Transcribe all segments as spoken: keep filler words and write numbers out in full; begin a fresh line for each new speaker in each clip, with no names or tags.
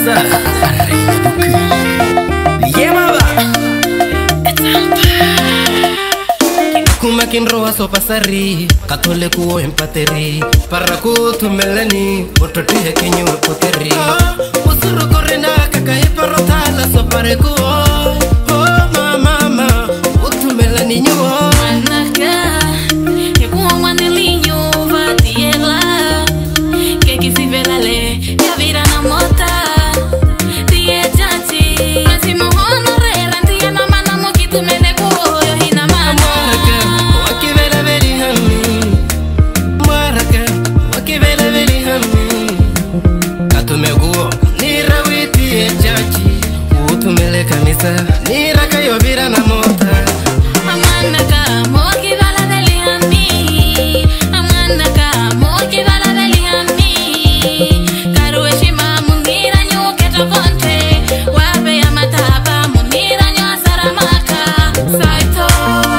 Masa Yeah mama Kumakin roa so pasari Katole kuo empateri Para kutu melani Ototi hekinyu poteri Usuru korena kakahe parotala so pare kuo Oh mama mama Utu melani nyuo
Manaka Yekuwa mwanilinyo vatiela Keki si velale Ya vira na mota Tie jati Masi mohono rera Ntia na mana mokitu mene kuo Yo hina mana
Wakivela veli hami Mwaraka Wakivela veli hami Katume guo Nira witi e jaji Utumele kamisa Nira kayo vira na mota
Amanaka Moki vala veli hami Amanaka Moki vala veli hami Karueshima mungira nyuketo konte Wabe ya mataba mungira nyo saramaka Saito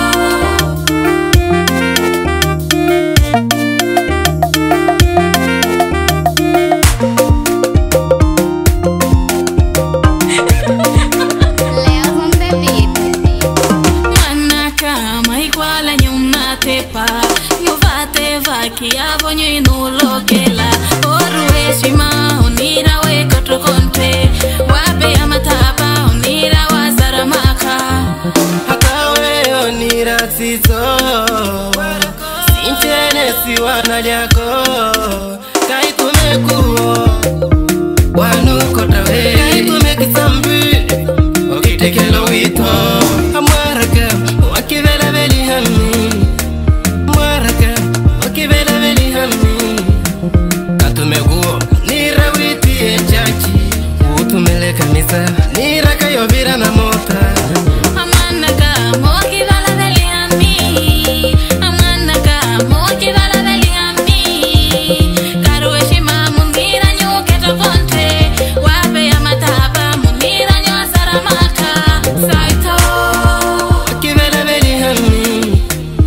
Manaka maiguala nyuma tepa Nyuvate vaki avonyo inulokela Orueshima unira weko trokonte Wabe ya mataba unira wasaramaka
Hakawe onira sito Sinchene siwana lyako Kaitume kuo Wanu kotawe Kaitume kisambi Wakitekelo wito Mwaraka Wakivela veli hami Mwaraka Wakivela veli hami Katume guo Nira witi e jaji Utumele kamisa Nira kayo vira na mota
Amanaka moki vala veli hami Amanaka moki vala veli hami Karueshima mungira nyuketo konte Wabe ya mataba mungira nyo saramaka Saito
Wakivela veli hami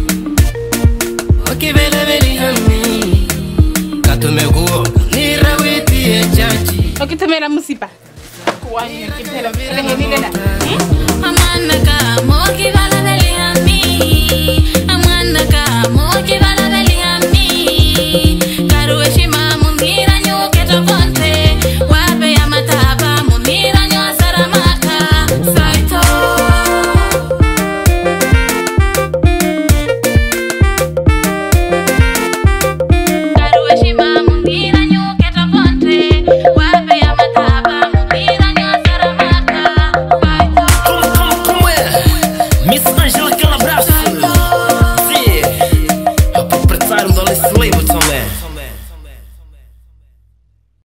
Wakivela veli hami Katume guo Nira witi e jaji
Okitumela musipa. Kuwani kitela vile nini nenda.
Amanaka moki vala